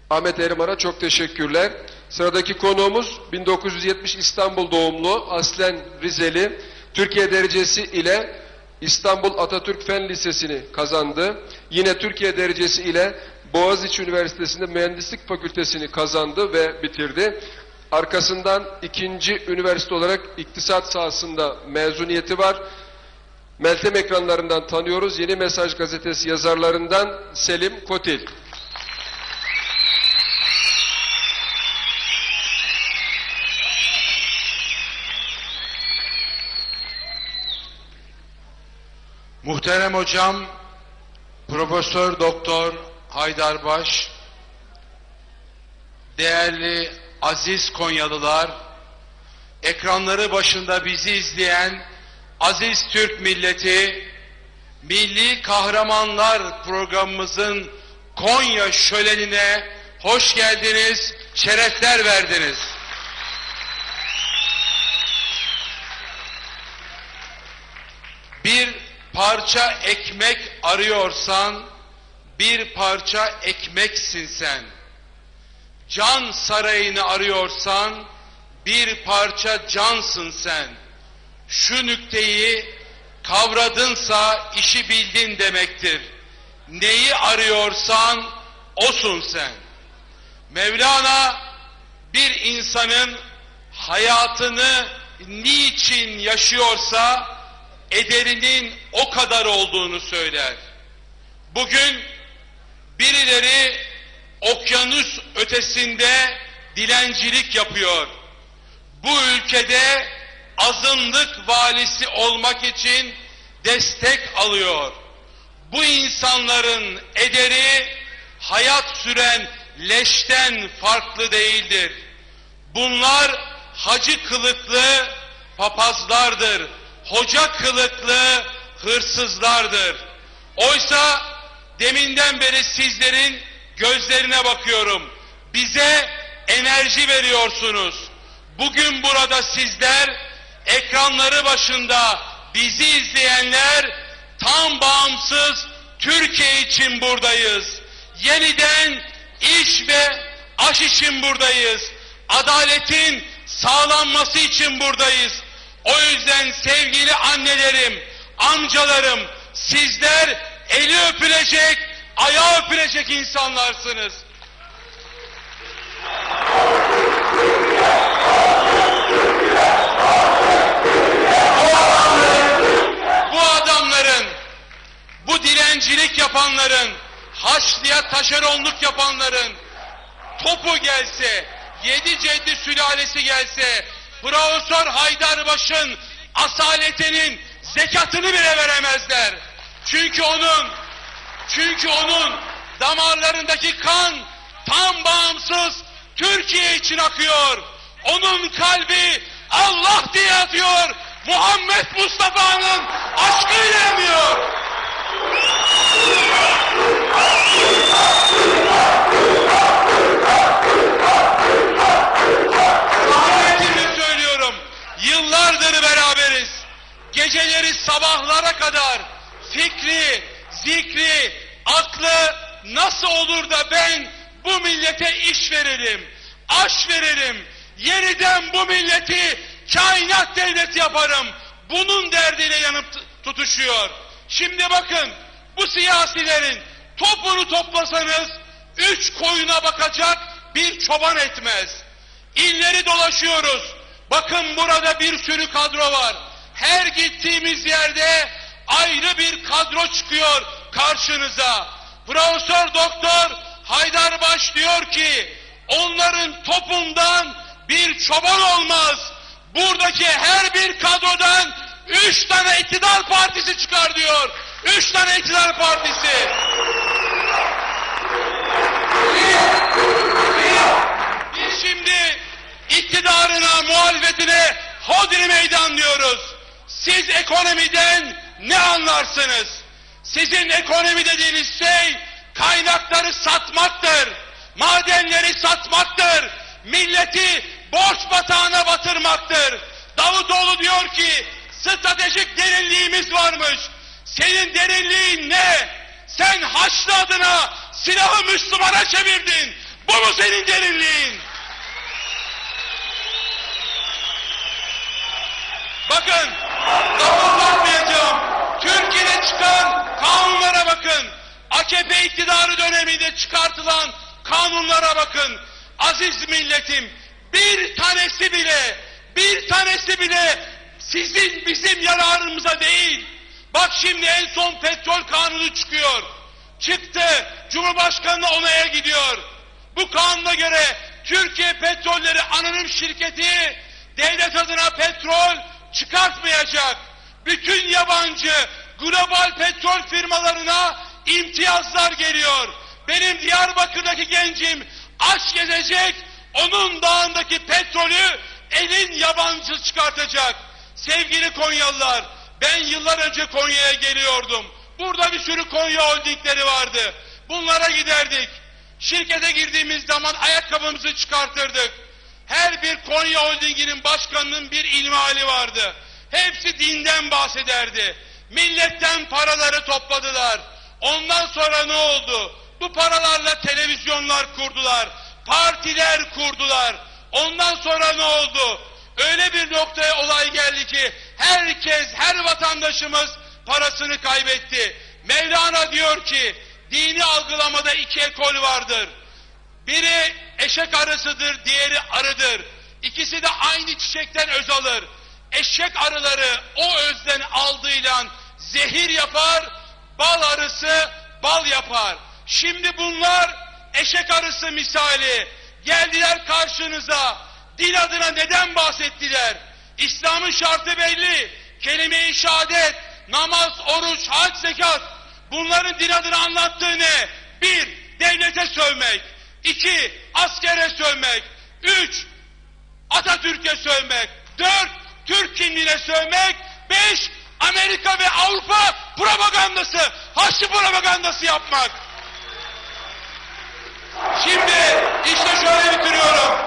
Ahmet Eriman'a çok teşekkürler. Sıradaki konuğumuz 1970 İstanbul doğumlu, aslen Rizeli, Türkiye derecesi ile İstanbul Atatürk Fen Lisesi'ni kazandı. Yine Türkiye derecesi ile Boğaziçi Üniversitesi'nde Mühendislik Fakültesini kazandı ve bitirdi. Arkasından ikinci üniversite olarak iktisat sahasında mezuniyeti var. Meltem ekranlarından tanıyoruz. Yeni Mesaj gazetesi yazarlarından Selim Kotil. Muhterem hocam, Profesör Doktor Haydar Baş, değerli aziz Konyalılar, ekranları başında bizi izleyen aziz Türk milleti, Milli Kahramanlar programımızın Konya şölenine hoş geldiniz, şerefler verdiniz. Bir parça ekmek arıyorsan, bir parça ekmeksin sen. Can sarayını arıyorsan, bir parça cansın sen. Şu nükteyi kavradınsa işi bildin demektir. Neyi arıyorsan osun sen. Mevlana bir insanın hayatını niçin yaşıyorsa ederinin o kadar olduğunu söyler. Bugün birileri okyanus ötesinde dilencilik yapıyor. Bu ülkede azınlık valisi olmak için destek alıyor. Bu insanların ederi hayat süren leşten farklı değildir. Bunlar hacı kılıklı papazlardır. Hoca kılıklı hırsızlardır. Oysa deminden beri sizlerin gözlerine bakıyorum. Bize enerji veriyorsunuz. Bugün burada sizler, ekranları başında bizi izleyenler, tam bağımsız Türkiye için buradayız. Yeniden iş ve aş için buradayız. Adaletin sağlanması için buradayız. O yüzden sevgili annelerim, amcalarım, sizler eli öpülecek, ayağı öpülecek insanlarsınız. Bu adamların, bu dilencilik yapanların, Haçlı'ya taşeronluk yapanların topu gelse, 7 ceddi sülalesi gelse, Profesör Haydarbaş'ın asaletinin zekatını bile veremezler. Çünkü onun damarlarındaki kan tam bağımsız Türkiye için akıyor. Onun kalbi Allah diye atıyor. Muhammed Mustafa'nın aşkıyla yanıyor. Rahmetimi söylüyorum. Yıllardır beraberiz. Geceleri sabahlara kadar fikri, zikri, aklı nasıl olur da ben bu millete iş veririm, aş veririm, yeniden bu milleti kainat devleti yaparım. Bunun derdiyle yanıp tutuşuyor. Şimdi bakın, bu siyasilerin topunu toplasanız 3 koyuna bakacak bir çoban etmez. İlleri dolaşıyoruz. Bakın burada bir sürü kadro var. Her gittiğimiz yerde ayrı bir kadro çıkıyor karşınıza. Profesör Doktor Haydarbaş diyor ki onların topundan bir çoban olmaz. Buradaki her bir kadrodan 3 tane iktidar partisi çıkar diyor. 3 tane iktidar partisi. Biz şimdi iktidarına, muhalefetine hodri meydan diyoruz. Siz ekonomiden ne anlarsınız? Sizin ekonomi dediğiniz şey kaynakları satmaktır, madenleri satmaktır, milleti borç batağına batırmaktır. Davutoğlu diyor ki stratejik derinliğimiz varmış. Senin derinliğin ne? Sen Haçlı adına silahı Müslümana çevirdin. Bu mu senin derinliğin? Bakın, lafı uzatmayacağım. Türkiye'de çıkan kanunlara bakın. AKP iktidarı döneminde çıkartılan kanunlara bakın. Aziz milletim, bir tanesi bile sizin bizim yararımıza değil. Bak şimdi en son petrol kanunu çıkıyor. Çıktı, Cumhurbaşkanı'na onaya gidiyor. Bu kanuna göre Türkiye Petrolleri Anonim Şirketi devlet adına petrol çıkartmayacak. Bütün yabancı global petrol firmalarına imtiyazlar geliyor. Benim Diyarbakır'daki gencim aç gezecek, onun dağındaki petrolü elin yabancı çıkartacak. Sevgili Konyalılar, ben yıllar önce Konya'ya geliyordum. Burada bir sürü Konya holdingleri vardı. Bunlara giderdik. Şirkete girdiğimiz zaman ayakkabımızı çıkartırdık. Her bir Konya holdinginin başkanının bir ilmihali vardı. Hepsi dinden bahsederdi. Milletten paraları topladılar. Ondan sonra ne oldu? Bu paralarla televizyonlar kurdular. Partiler kurdular. Ondan sonra ne oldu? Öyle bir noktaya olay geldi ki herkes, her vatandaşımız parasını kaybetti. Mevlana diyor ki dini algılamada iki ekol vardır. Biri eşek arısıdır, diğeri arıdır. İkisi de aynı çiçekten öz alır. Eşek arıları o özden aldığıyla zehir yapar, bal arısı bal yapar. Şimdi bunlar eşek arısı misali geldiler karşınıza. Din adına neden bahsettiler? İslam'ın şartı belli. Kelime-i şehadet, namaz, oruç, hac, zekat. Bunların din adına anlattığı ne? 1. Devlete sövmek. 2. Askere sövmek. 3. Atatürk'e sövmek. 4. Türk kimliğine sövmek. 5. Amerika ve Avrupa propagandası, Haçlı propagandası yapmak. Şimdi işte şöyle bitiriyorum.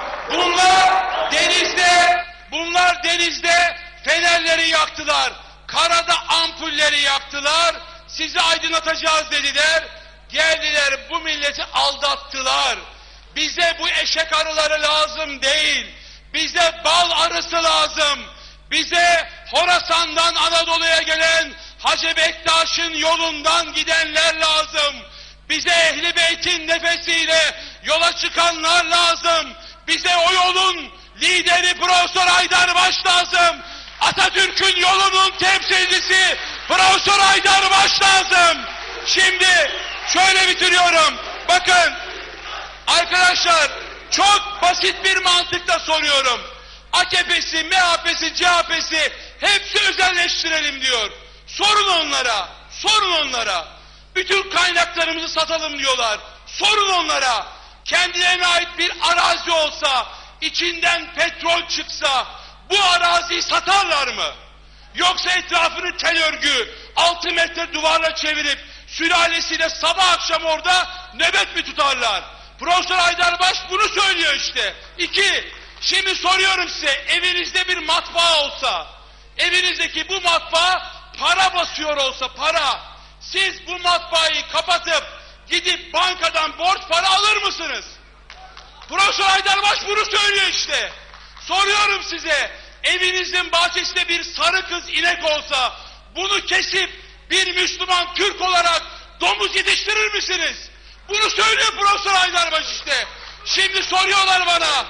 Bunlar denizde fenerleri yaktılar. Karada ampulleri yaktılar. Sizi aydınlatacağız dediler. Geldiler bu milleti aldattılar. Bize bu eşek arıları lazım değil. Bize bal arısı lazım. Bize Horasan'dan Anadolu'ya gelen Hacı Bektaş'ın yolundan gidenler lazım. Bize Ehl-i Beyt'in nefesiyle yola çıkanlar lazım. Bize o yolun lideri Profesör Haydarbaş lazım. Atatürk'ün yolunun temsilcisi Profesör Haydarbaş lazım. Şimdi şöyle bitiriyorum. Bakın arkadaşlar, çok basit bir mantıkla soruyorum. AKP'si, MHP'si, CHP'si hepsi özelleştirelim diyor. Sorun onlara. Bütün kaynaklarımızı satalım diyorlar. Sorun onlara. Kendilerine ait bir arazi olsa, içinden petrol çıksa bu araziyi satarlar mı? Yoksa etrafını tel örgü, 6 metre duvarla çevirip sülalesiyle sabah akşam orada nöbet mi tutarlar? Profesör Haydarbaş bunu söylüyor işte. 2. Şimdi soruyorum size, evinizde bir matbaa olsa, evinizdeki bu matbaa para basıyor olsa, siz bu matbaayı kapatıp gidip bankadan borç para alır mısınız? Profesör Haydarbaş bunu söylüyor işte. Soruyorum size, evinizin bahçesinde bir sarı kız inek olsa, bunu kesip bir Müslüman Türk olarak domuz yetiştirir misiniz? Bunu söylüyor Profesör Haydarbaş işte. Şimdi soruyorlar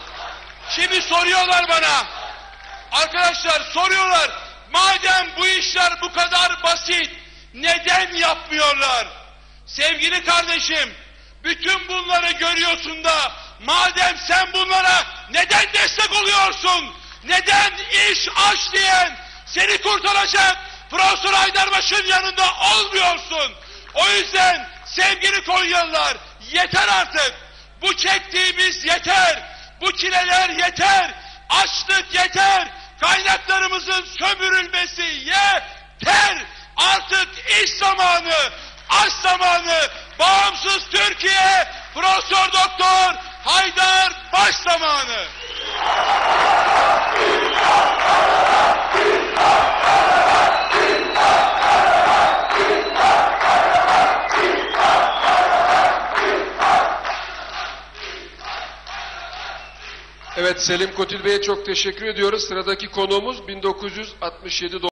bana. Arkadaşlar soruyorlar, madem bu işler bu kadar basit, neden yapmıyorlar? Sevgili kardeşim, bütün bunları görüyorsun da, madem sen bunlara neden destek oluyorsun? Neden iş aç diyen, seni kurtaracak Profesör Haydarbaş'ın yanında olmuyorsun? O yüzden sevgili Konyalılar, yeter artık. Bu çektiğimiz yeter. Bu çileler yeter. Açlık yeter. Kaynaklarımızın sömürülmesi yeter. Artık iş zamanı, aç zamanı, bağımsız Türkiye, Profesör Doktor Haydarbaş zamanı. Evet, Selim Kotil Bey'e çok teşekkür ediyoruz. Sıradaki konuğumuz 1967